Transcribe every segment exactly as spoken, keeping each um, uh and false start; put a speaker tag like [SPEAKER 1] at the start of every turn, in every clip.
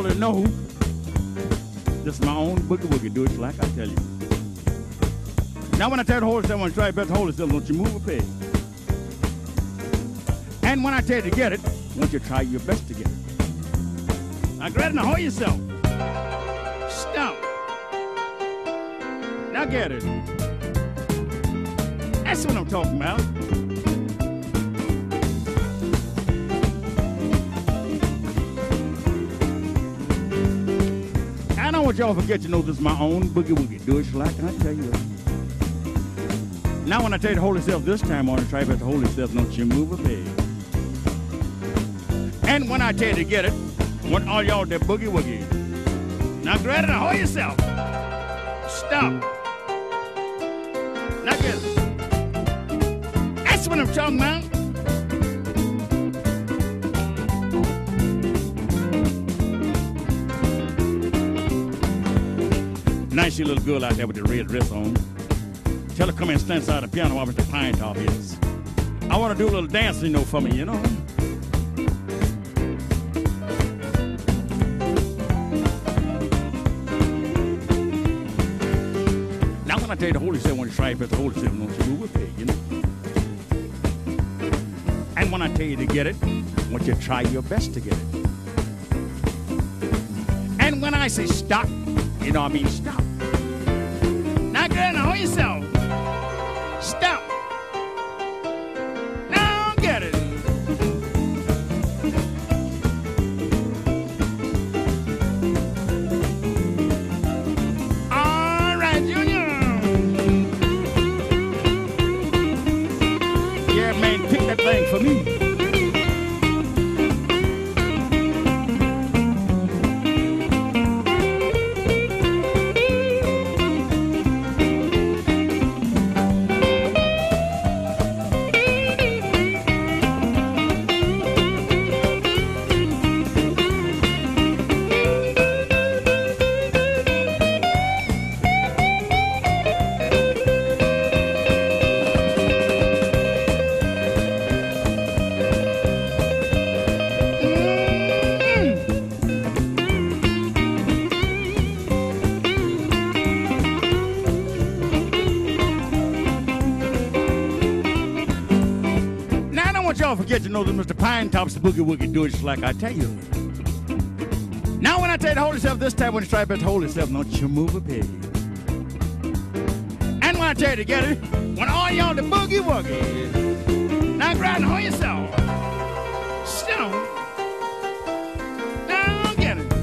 [SPEAKER 1] already know this is my own boogie woogie. Do it like I tell you. Now when I tell you to hold yourself, when you try your best to hold yourself, don't you move a peg. And when I tell you to get it, won't you try your best to get it. Now grab it and hold yourself. Stop. Now get it. That's what I'm talking about. I don't want y'all to forget, you know, this is my own boogie woogie. Do it like I tell you. Now when I tell you to hold yourself this time on, try to hold yourself, don't you move a peg. And when I tell you to get it, want all y'all to boogie woogie. Now grab it and hold yourself. Stop. Now get it. That's what I'm talking about. Nice little girl out there with the red dress on. Tell her come and stand beside the piano while Mister Pine Top is. I want to do a little dance, you know, for me, you know. Now when I tell you to hold yourself, when you try to hold yourself, don't you move a peg, you know. And when I tell you to get it, won't you try your best to get it. And when I say stop, you know what I mean, stop. Now go ahead and hold yourself. Stop. Now get it. All right, Junior. Yeah, man, pick that thing for me. Y'all forget to know that Mister Pine Top's the boogie woogie. Do it just like I tell you. Now when I tell you to hold yourself this time, when you try to hold yourself, don't you move a peg. And when I tell you to get it, when all y'all the boogie woogie. Now grab and hold yourself. Stop. Now get it.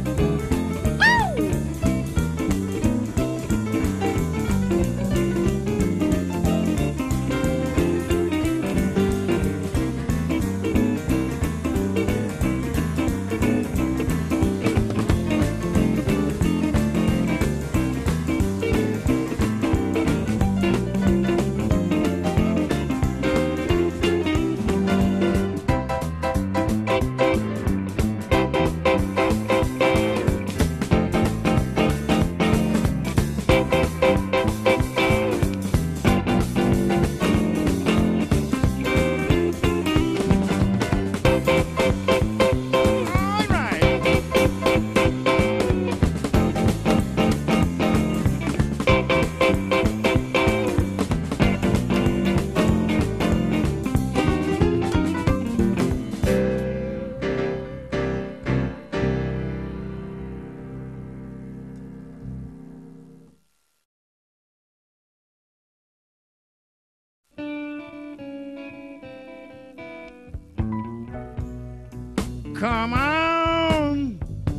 [SPEAKER 1] Come on,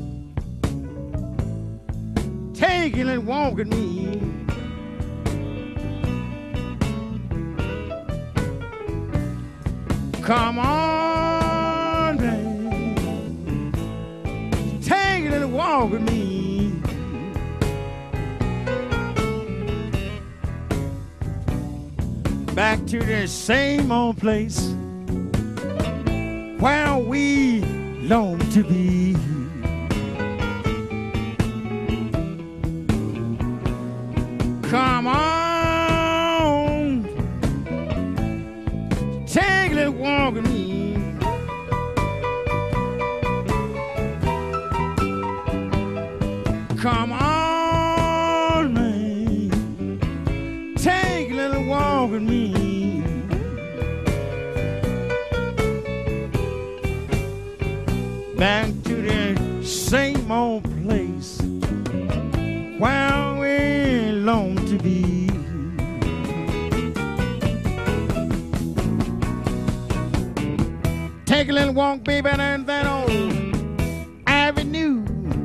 [SPEAKER 1] taking and walking me. Come on, babe, taking and walking me. Back to the same old place where we long to be. Come on, take a little walk with me. walk with me. Back to the same old place where we long to be. Take a little walk, baby, down that old avenue.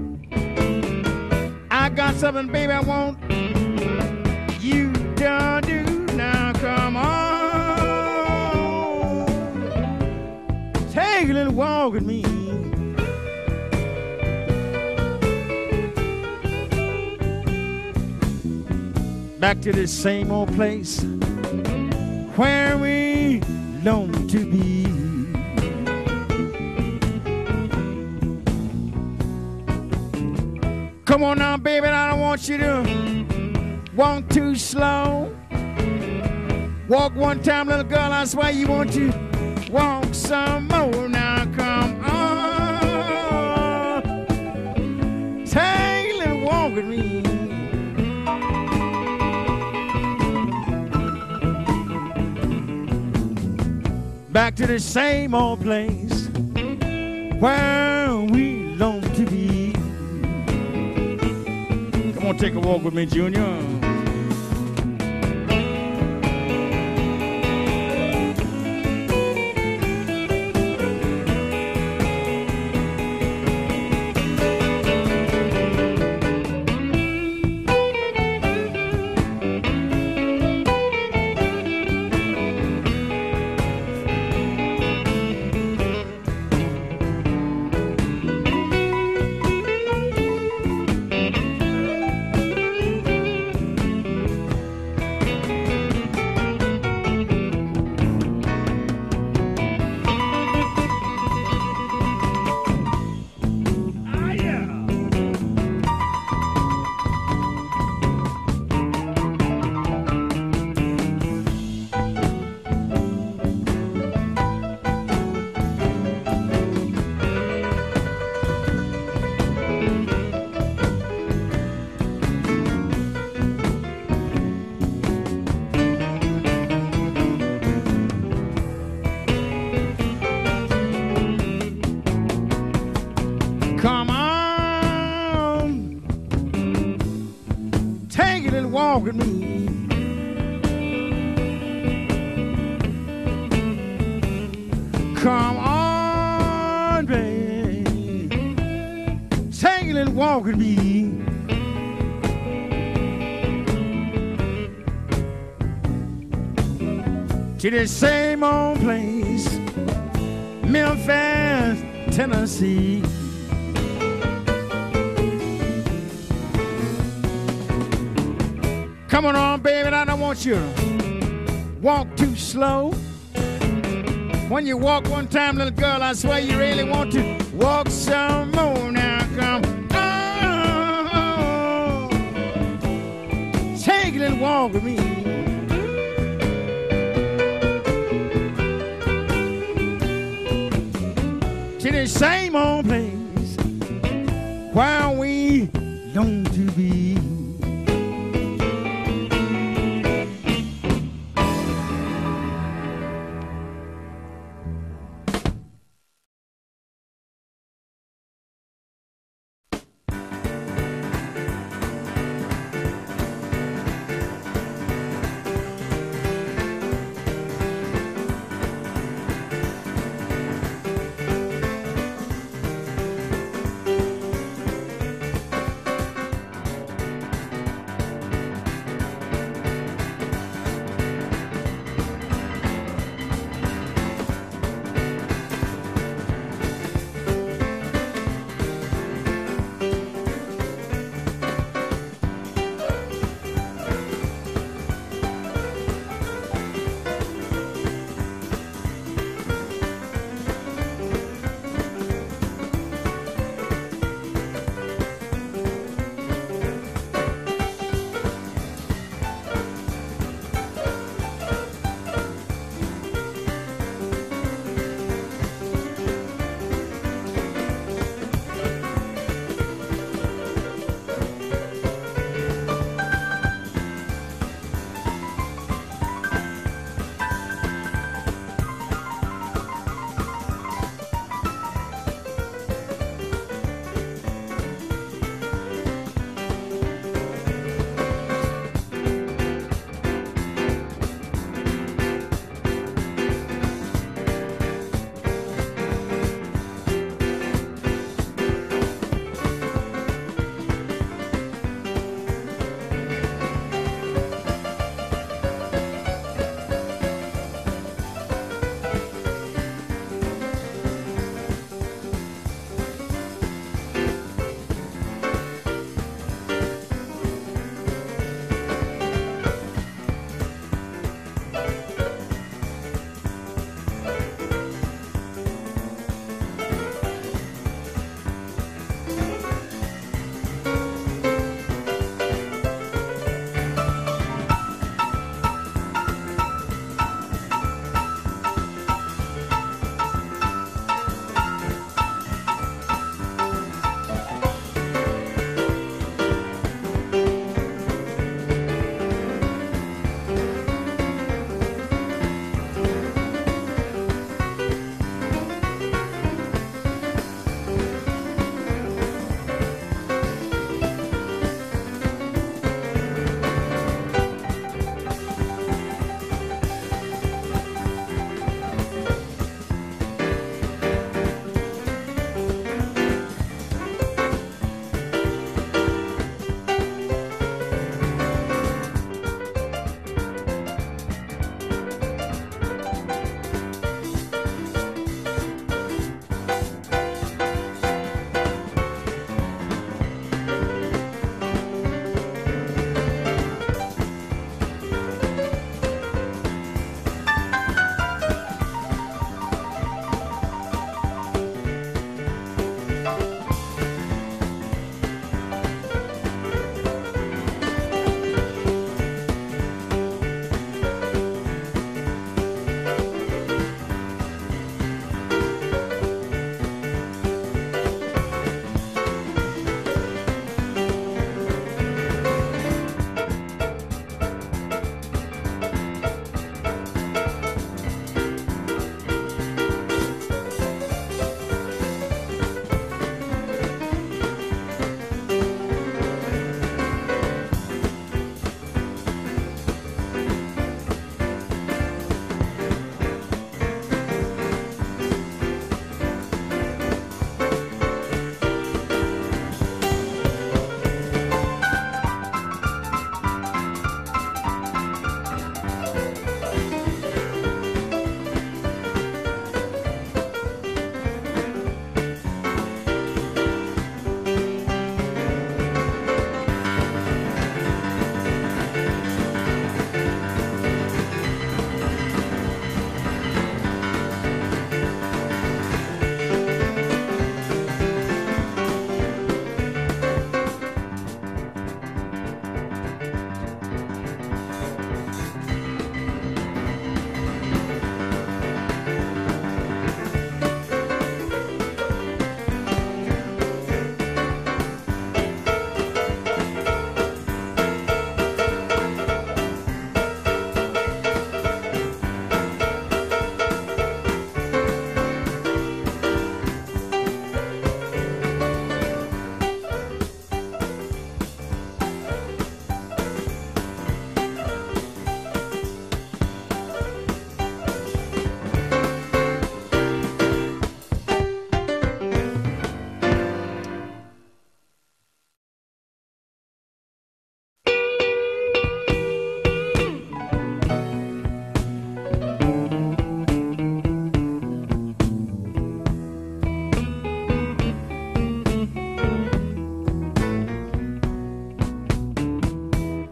[SPEAKER 1] I got something, baby, I want you to do. Now come on, take a little walk with me. Back to this same old place where we long to be. Come on now, baby, I don't want you to walk too slow. Walk one time, little girl, I swear you want to walk some more. Now come on, take a little walk with me. Back to the same old place where we long to be. Come on, take a walk with me, Junior. Walk with me. Come on, baby. Take a little walk with me. To the same old place, Memphis, Tennessee. Come on, baby, I don't want you to walk too slow. When you walk one time, little girl, I swear you really want to walk some more. Now come on, take a little walk with me. To the same old place where we long to be.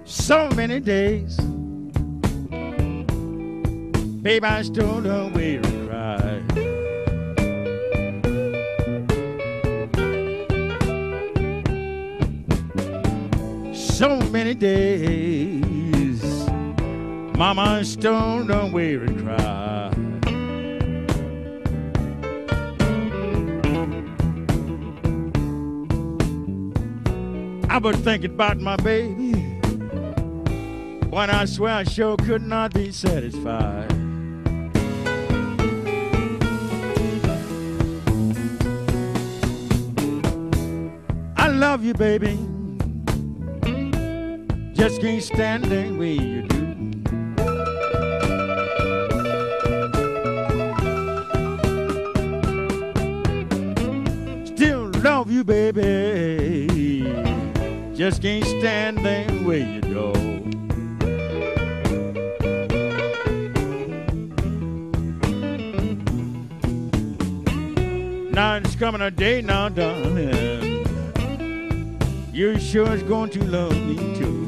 [SPEAKER 1] So many days, babe, I still don't wait to cry. So many days, mama, I still don't wait to cry. I was thinking about my baby, when I swear I sure could not be satisfied. I love you, baby, just can't stand the way you do. Still love you, baby, just can't stand the way you do. Now it's coming a day now, darling, you sure is going to love me too.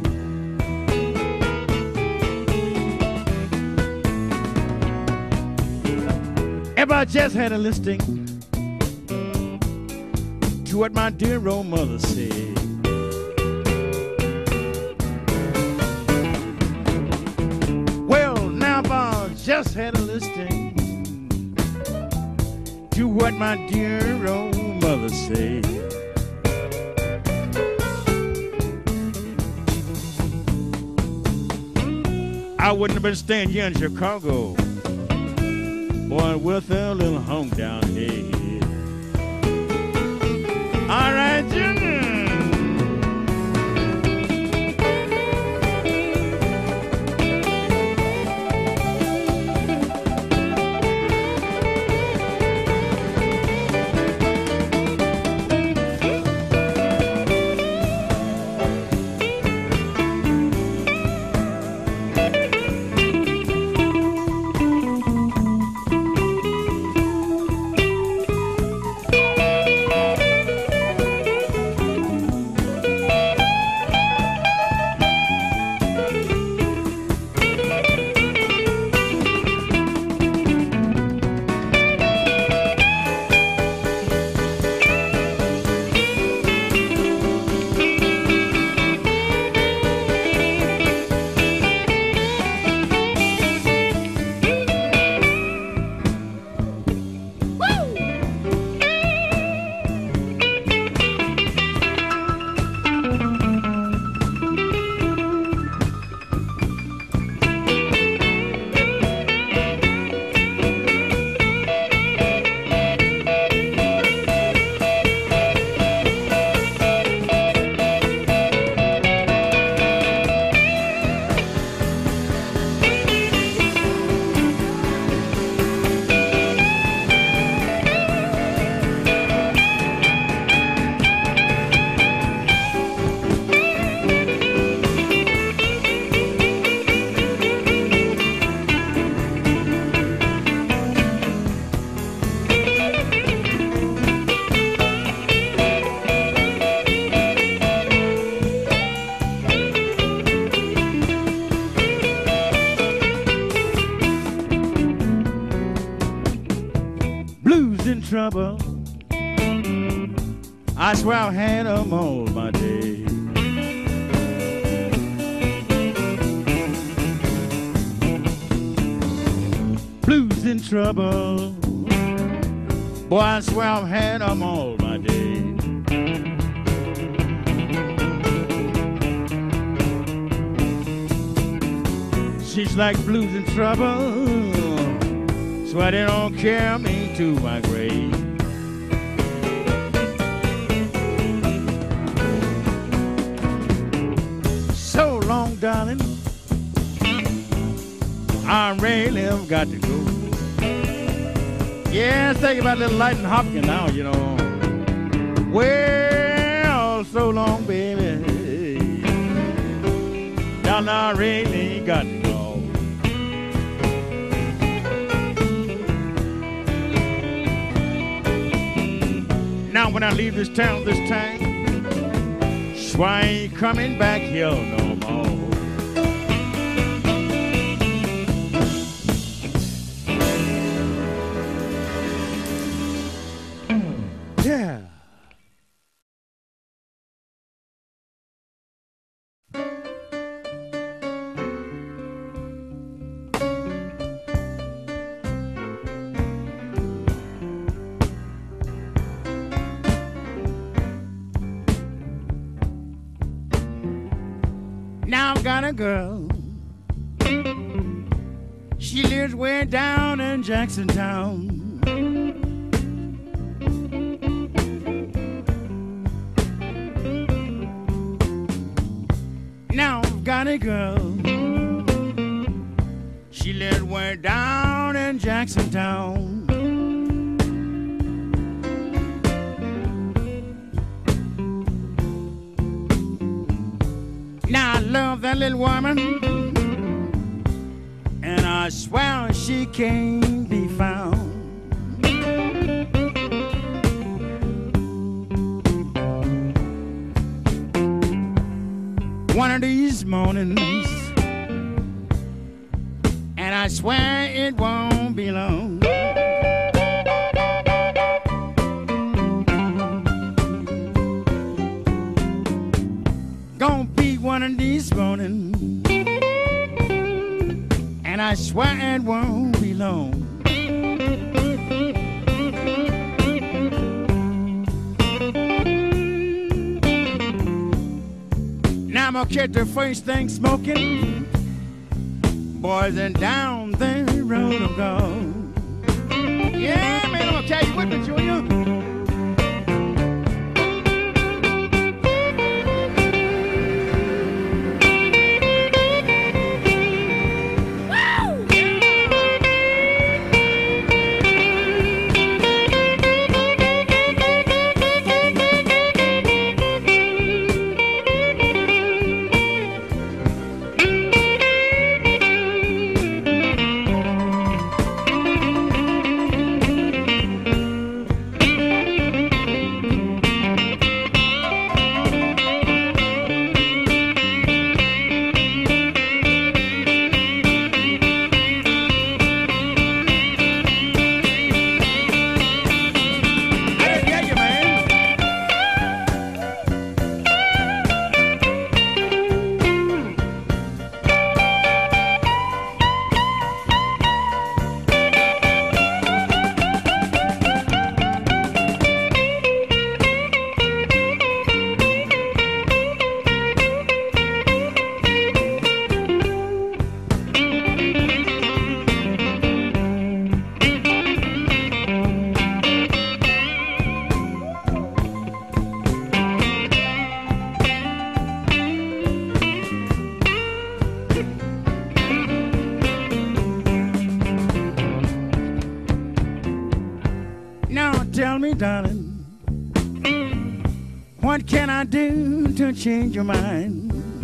[SPEAKER 1] If I just had a listing to what my dear old mother said, well, now if I just had a listing to what my dear old mother said, I wouldn't have been staying here in Chicago, boy, with a little home down here. All right, Junior. Trouble, I swear I've had them all my day. Blues in trouble, boy, I swear I've had them all my day. She's like blues in trouble, swear they don't carry me to my grave. So long, darling, I really have got to go. Yeah, think about little Lightning Hopkins now, you know. Well, so long, baby, darling, I really got to go. Now when I leave this town this time, so I ain't coming back here no more. Now I've got a girl. She lives way down in Jackson Town. Now I've got a girl. She lives way down in Jackson Town. Now I love that little woman, and I swear she can't be found. One of these mornings, and I swear it won't be long, gonna be one of these mornings, and I swear it won't be long. Now I'm gonna catch the first thing smoking, boys, and down the road I'm gone. Yeah, man, I'm gonna carry you with me, Junior. Tell me, darling, what can I do to change your mind?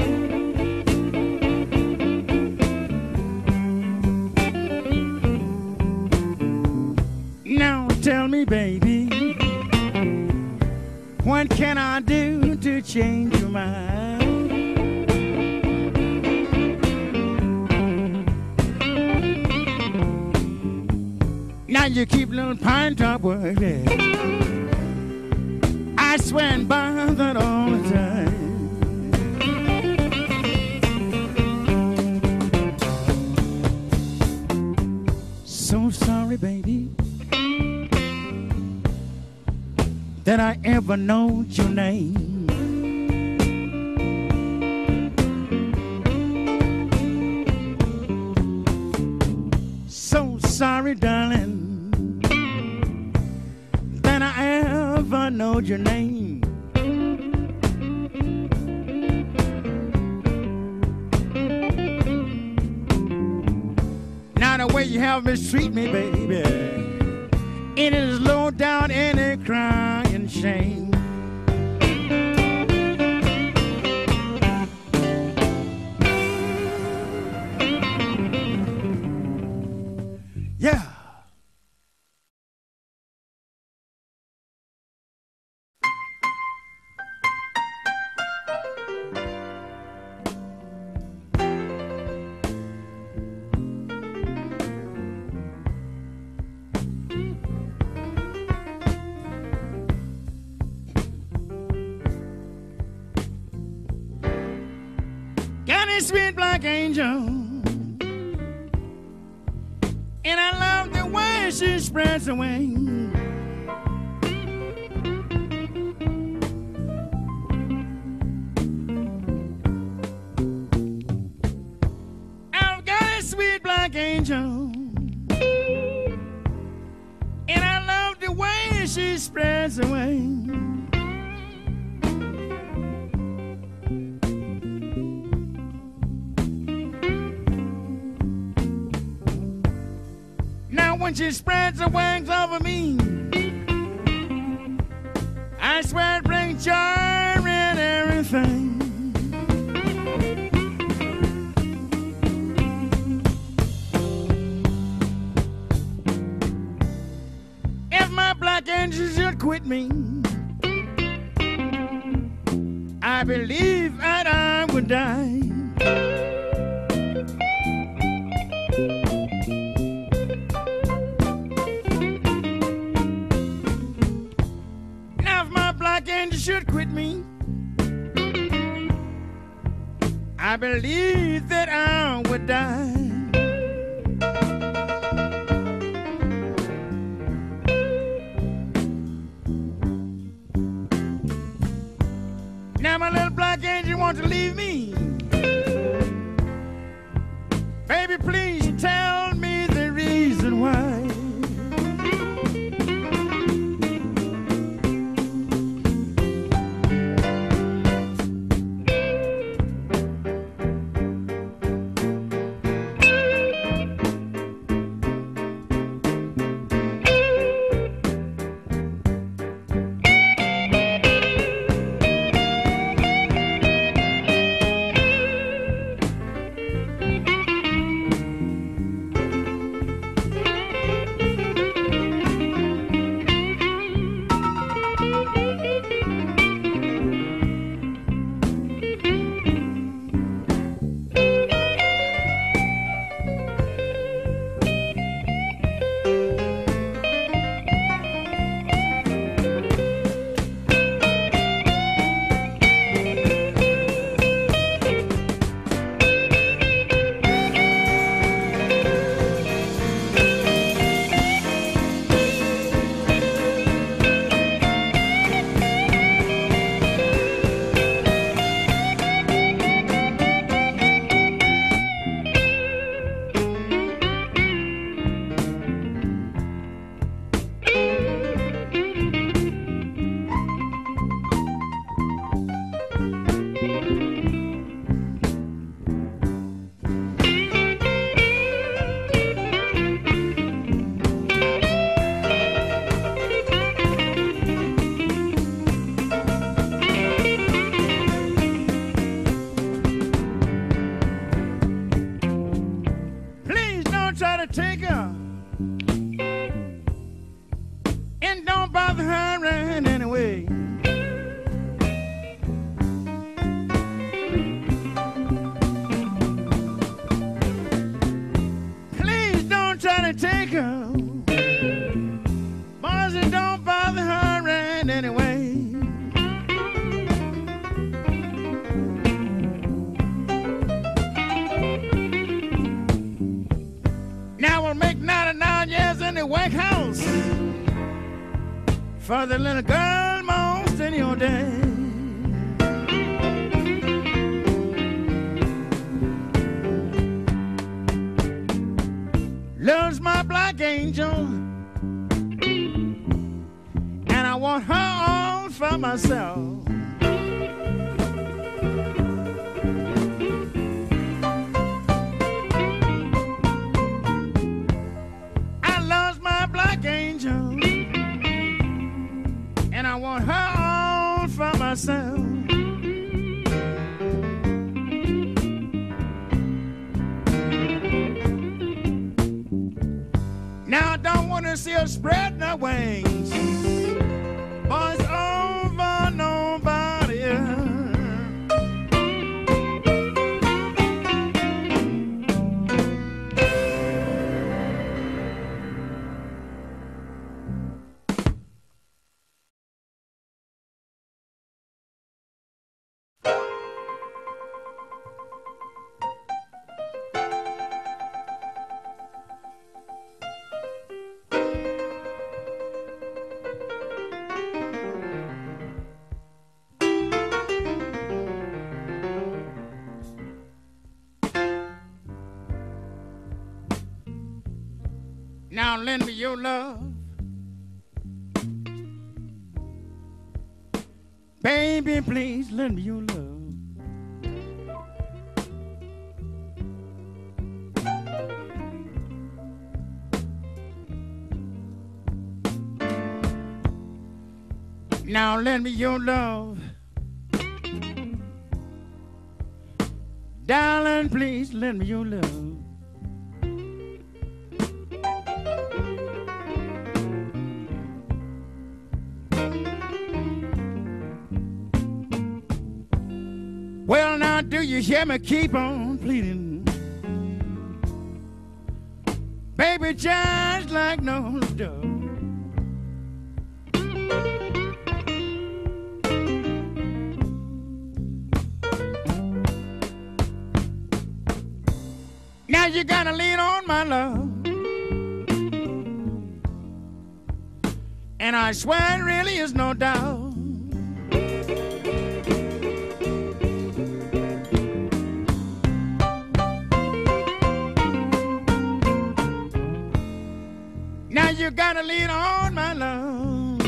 [SPEAKER 1] Now tell me, baby, what can I do to change your mind? Now you keep little pine top working. I swear and bothered all the time. So sorry, baby, that I ever know your name. So sorry, darling, that I ever know your name. Now the way you have mistreat me, baby, it is low down in a crying shame. Yeah. Got a sweet black angel, and I love the way she spreads her wings. angel, and I love the way she spreads her wings. Now when she spreads her wings over me, I swear it brings joy in everything. If my black angel should quit me, I believe that I would die. Angel should quit me, I believe that I would die. Now my little black angel wants to leave me. Baby, please tell me the reason why. Take her and don't bother her in any way. Please don't try to take her, boys, and don't bother her in any way. Now we'll make ninety-nine years in the White House for the little girl most in your day. Loves my black angel, and I want her all for myself. Angel, and I want her all for myself. Now I don't want to see her spread her wings, boys, over nobody else. Now lend me your love. Baby, please lend me your love. Now lend me your love. Darling, please lend me your love. Well, now do you hear me keep on pleading? Baby, just like no dove. Now you gotta lean on my love, and I swear it really is no doubt. Now you gotta lean on my love,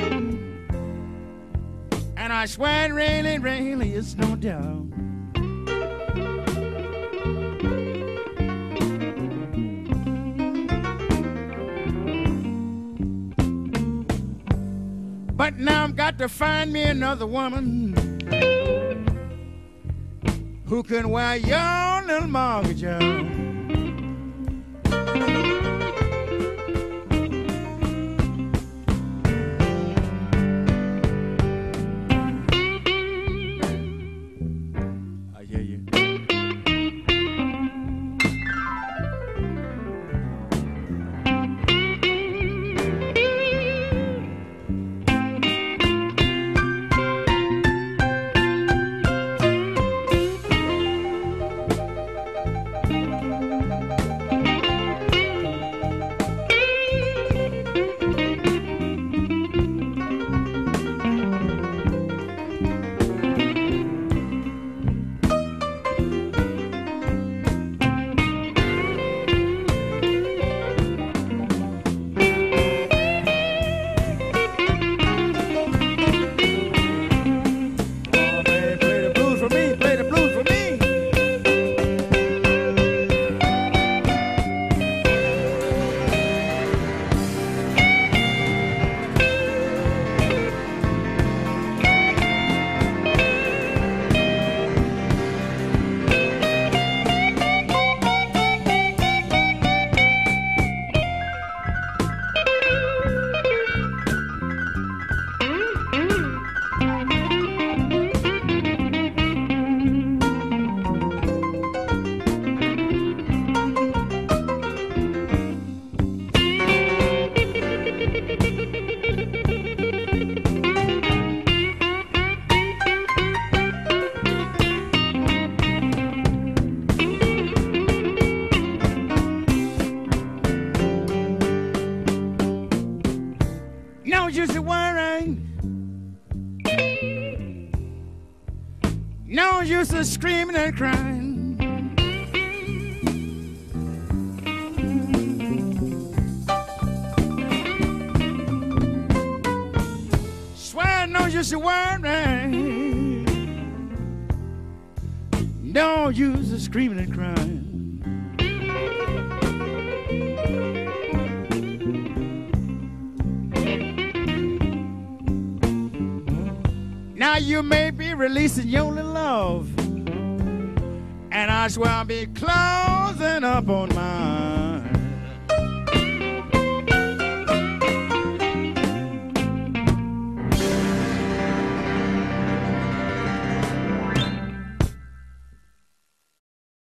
[SPEAKER 1] and I swear it really, really is no doubt. But now I've got to find me another woman who can wear your little mortgage out. I hear you. No use of worrying, no use of screaming and crying. Swear no use of worrying, no use of screaming and crying. Now you may be releasing your little love, and I swear I'll be closing up on mine.